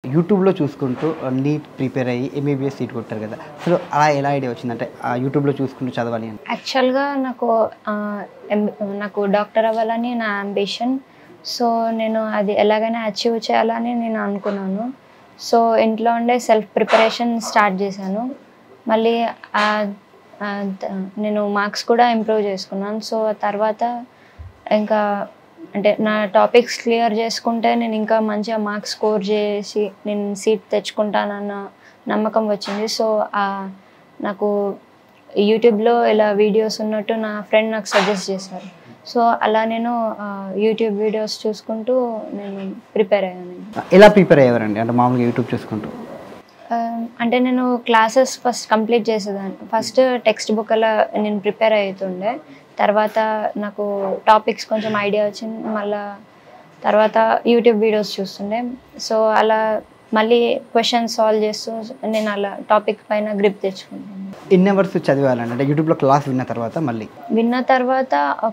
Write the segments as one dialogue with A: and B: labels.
A: యూట్యూబ్లో చూసుకుంటూ NEET prepare అయ్యి ఎంబీబీఎస్ సీట్ కొట్టారు కదా, సో అలా ఎలా ఐడియా వచ్చిందంటే యూట్యూబ్లో చూసుకుంటూ చదవాలి అని?
B: యాక్చువల్గా నాకు డాక్టర్ అవ్వాలని నా అంబిషన్. సో నేను అది ఎలాగైనా అచీవ్ చేయాలని నేను అనుకున్నాను. సో ఇంట్లో ఉండే సెల్ఫ్ ప్రిపరేషన్ స్టార్ట్ చేశాను. మళ్ళీ నేను మార్క్స్ కూడా ఇంప్రూవ్ చేసుకున్నాను. సో తర్వాత ఇంకా అంటే నా టాపిక్స్ క్లియర్ చేసుకుంటే నేను ఇంకా మంచిగా మార్క్స్ స్కోర్ చేసి నేను సీట్ తెచ్చుకుంటానన్న నమ్మకం వచ్చింది. సో నాకు యూట్యూబ్లో ఇలా వీడియోస్ ఉన్నట్టు నా ఫ్రెండ్ నాకు సజెస్ట్ చేశారు. సో అలా నేను యూట్యూబ్ వీడియోస్ చూసుకుంటూ నేను ప్రిపేర్ అయ్యాను.
A: ఎలా ప్రిపేర్ అయ్యేవారండి అంటే మామూలుగా యూట్యూబ్ చూసుకుంటూ?
B: అంటే నేను క్లాసెస్ ఫస్ట్ కంప్లీట్ చేసేదాన్ని. ఫస్ట్ టెక్స్ట్ బుక్ అలా నేను ప్రిపేర్ అవుతుండే. తర్వాత నాకు టాపిక్స్ కొంచెం ఐడియా వచ్చింది. మళ్ళీ తర్వాత యూట్యూబ్ వీడియోస్ చూస్తుండే. సో అలా మళ్ళీ క్వశ్చన్స్ సాల్వ్ చేస్తూ నేను అలా టాపిక్ పైన గ్రిప్ తెచ్చుకుంటాను.
A: ఎన్ని అవర్స్ చదివాలండి అంటే యూట్యూబ్లో క్లాస్ విన్న తర్వాత? మళ్ళీ
B: విన్న తర్వాత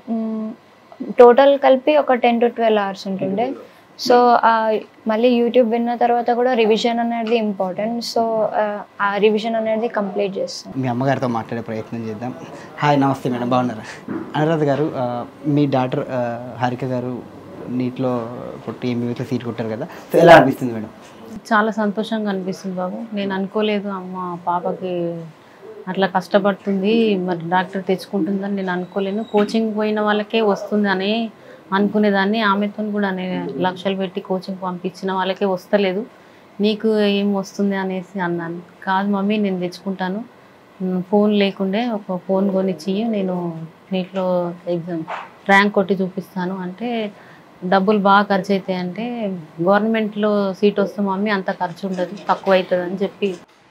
B: టోటల్ కలిపి ఒక 10 to 12 hours ఉంటుండే. సో మళ్ళీ యూట్యూబ్ విన్న తర్వాత కూడా రివిజన్ అనేది ఇంపార్టెంట్. సో ఆ రివిజన్ అనేది కంప్లీట్ చేస్తాం.
A: మీ అమ్మగారితో మాట్లాడే ప్రయత్నం చేద్దాం. హాయ్, నమస్తే మేడం, బాగున్నారా? అనురాధ గారు, మీ డాటర్ హారిక గారు నీట్లో కొట్టి ఎంబీబీఎస్లో సీట్ కొట్టారు కదా, సో ఎలా అనిపిస్తుంది మేడం?
C: చాలా సంతోషంగా అనిపిస్తుంది బాబు. నేను అనుకోలేదు అమ్మ పాపకి అట్లా కష్టపడుతుంది, మరి డాక్టర్ తెచ్చుకుంటుందని నేను అనుకోలేను. కోచింగ్ పోయిన వాళ్ళకే వస్తుంది అని అనుకునేదాన్ని. ఆమెతో కూడా నేను లక్షలు పెట్టి కోచింగ్ పంపించిన వాళ్ళకే వస్తలేదు, నీకు ఏం వస్తుంది అనేసి అన్నాను. కాదు మమ్మీ, నేను తెచ్చుకుంటాను, ఫోన్ లేకుండే ఒక ఫోన్ కొనిచ్చి నేను నీట్లో ఎగ్జామ్ ర్యాంక్ కొట్టి చూపిస్తాను అంటే, డబ్బులు బాగా ఖర్చు అవుతాయి అంటే, గవర్నమెంట్లో సీట్ వస్తే మమ్మీ అంత ఖర్చు ఉండదు, తక్కువ అవుతుంది అని చెప్పి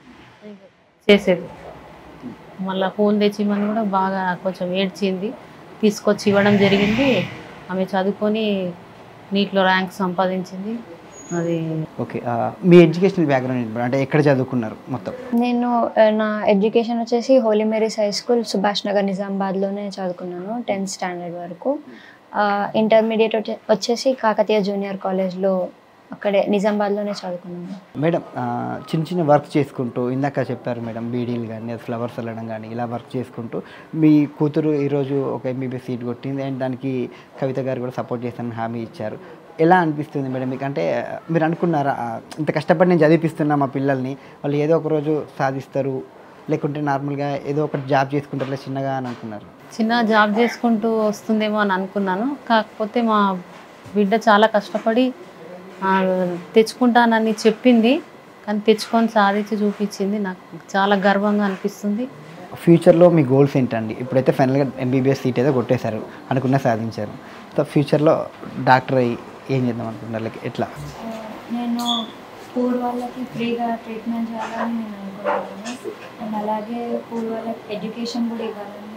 C: చేసేది. మళ్ళీ ఫోన్ తెచ్చిమని కూడా బాగా కొంచెం ఏడ్చింది, తీసుకొచ్చి ఇవ్వడం జరిగింది. ఆమె చదువుకొని నీట్లో ర్యాంక్ సంపాదించింది. అది
A: ఓకే. మీ ఎడ్యుకేషనల్ బ్యాక్గ్రౌండ్ అంటే ఎక్కడ చదువుకున్నారు మొత్తం?
B: నేను నా ఎడ్యుకేషన్ వచ్చేసి Holy Mary's high school Subhash Nagar నిజామాబాద్లోనే చదువుకున్నాను 10th స్టాండర్డ్ వరకు. ఇంటర్మీడియట్ వచ్చేసి కాకతీయ జూనియర్ కాలేజ్లో అక్కడే నిజామాబాద్లోనే చదువుకున్నాను.
A: మేడం, చిన్న చిన్న వర్క్ చేసుకుంటూ ఇందాక చెప్పారు మేడం, బీడీలు కానీ ఫ్లవర్స్ వెళ్ళడం కానీ ఇలా వర్క్ చేసుకుంటూ మీ కూతురు ఈరోజు ఒక ఎంబీబీఎస్ సీట్ కొట్టింది అండ్ దానికి కవిత గారు కూడా సపోర్ట్ చేస్తానని హామీ ఇచ్చారు. ఎలా అనిపిస్తుంది మేడం మీకు? అంటే మీరు అనుకున్నారా ఇంత కష్టపడి నేను చదివిపిస్తున్నా మా పిల్లల్ని, వాళ్ళు ఏదో ఒక రోజు సాధిస్తారు, లేకుంటే నార్మల్గా ఏదో ఒకటి జాబ్ చేసుకుంటారు చిన్నగా అని అనుకున్నారు?
C: చిన్న జాబ్ చేసుకుంటూ వస్తుందేమో అని అనుకున్నాను. కాకపోతే మా బిడ్డ చాలా కష్టపడి తెచ్చుకుంటానని చెప్పింది, కానీ తెచ్చుకొని సాధించి చూపించింది. నాకు చాలా గర్వంగా అనిపిస్తుంది.
A: ఫ్యూచర్లో మీ గోల్స్ ఏంటండి? ఇప్పుడైతే ఫైనల్గా ఎంబీబీఎస్ సీట్ ఏదో కొట్టేశారు, అనుకున్న సాధించారు. సో ఫ్యూచర్లో డాక్టర్ అయ్యి ఏం చేద్దాం అనుకుంటున్నారు? లైక్ ఎట్లా?
B: నేను పూర్ వాళ్ళకి ఫ్రీగా ట్రీట్మెంట్ చేయాలని నేను అనుకుంటున్నాను. అండ్ అలాగే పూర్ వాళ్ళకి ఎడ్యుకేషన్ కూడా ఇవ్వాలని